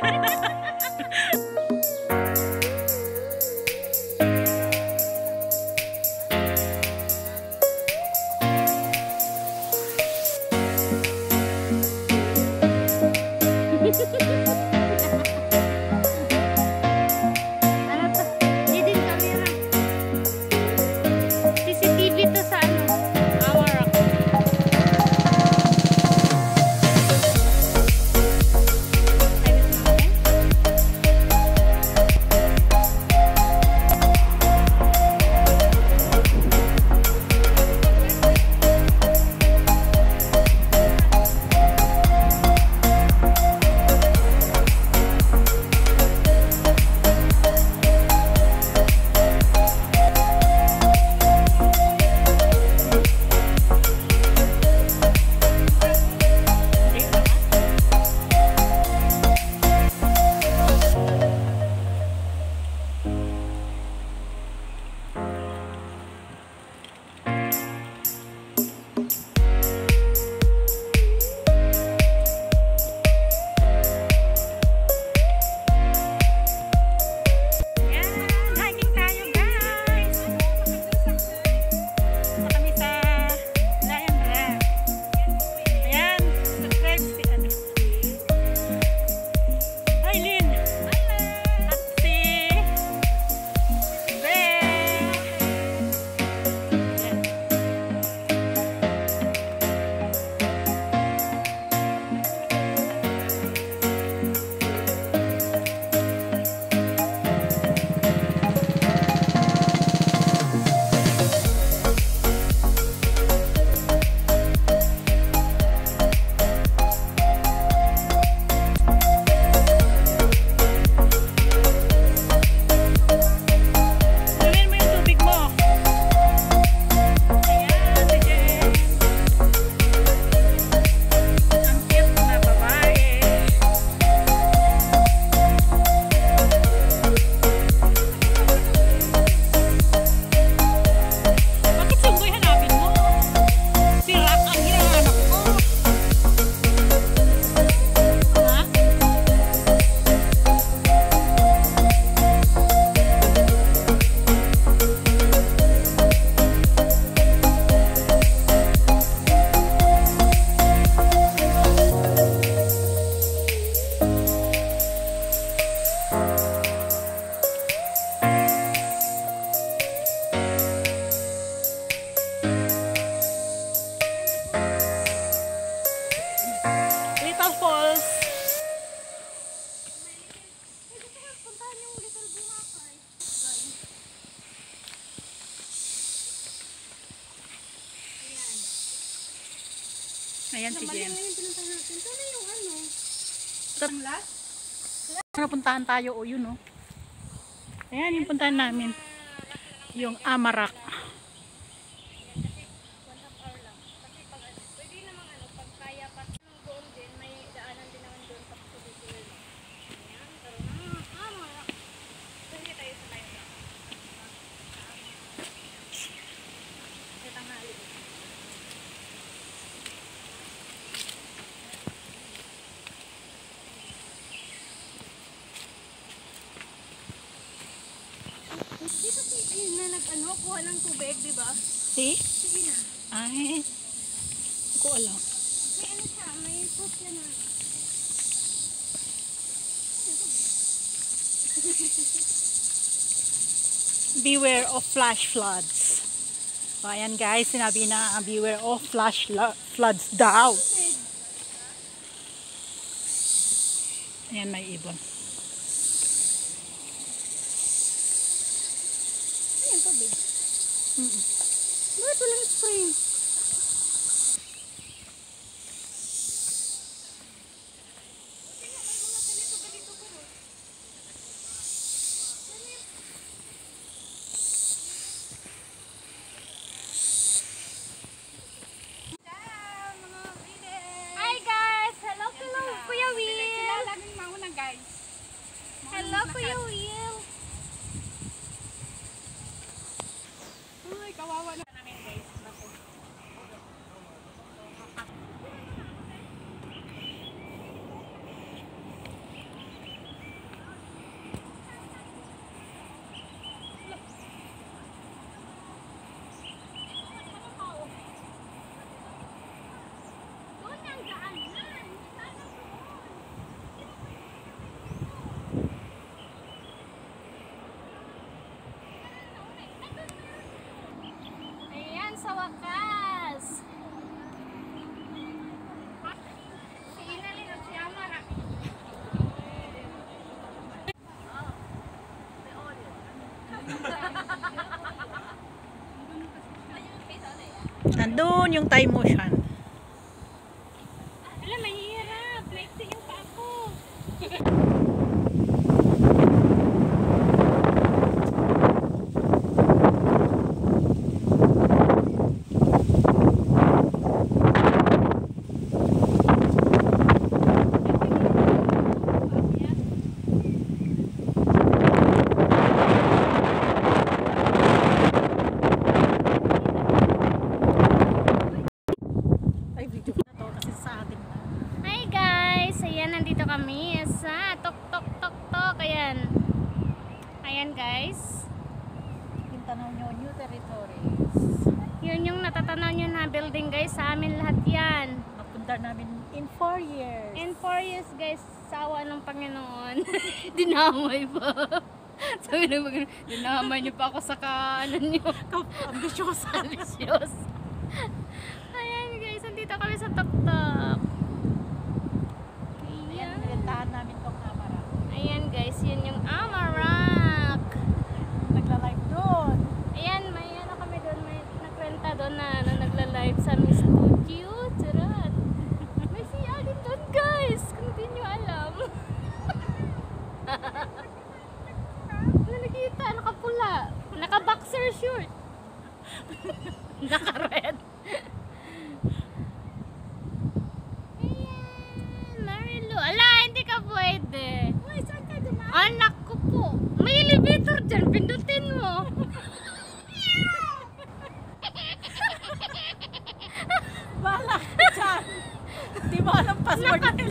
Ayan si Jen. Ngayon pinuntahan natin. Sana yung ano? Ang last? Napuntahan tayo o yun o. Ayan yung puntahan namin. Yung Amah Rock. Dito si na nag-ano, kuha ng tubig, di ba? Si? Sige na. Ay, hindi ko alam. May ano siya, may post yan na. Beware of flash floods. So, ayan guys, sinabi na beware of flash floods daw. Ayan, may ibon. Ayan, tubig. Bakit walang spring? Hi guys! Hello, Kuya Will! Sila laging mauna guys. Hello, Kuya Will! Uy, kawawa na namin guys. doon yung Thai motion. Alam, mahirap. Maiksi yung pa ako. Ay, video na to kasi sa atin na. Hi guys! Ayan, nandito kami sa Tok Tok Tok Tok. Ayan. Ayan guys. Yung tanaw nyo, new territories. Yun yung natatanaw nyo na building guys. Sa amin lahat yan. Napunta namin in 4 years. In 4 years guys, sa awa ng Panginoon. Dinamay pa. Sabi ng Panginoon, dinamay niyo pa ako sa kaanan niyo. Ambisyosa. Ambitious. Ayan guys, nandito kami sa Tok Tok. Ayan, Ayan. nilitahan namin tong Amah Rock. Ayan guys, yun yung Amah Rock. Nagla-live doon. Ayan, may ano kami doon, may nakrenta doon na nagla-live sa Miss Studio. Charot. May si Alin doon guys, kung di nyo alam. Wala nakita, nakapula. Naka-boxer shirt. Naka-red. Ayan, Marilu. Ala, hindi ka pwede. Uy, saan ka dumaan? Anak ko po. May elevator dyan, pindutin mo. Bahala ka dyan. Di mo alam password.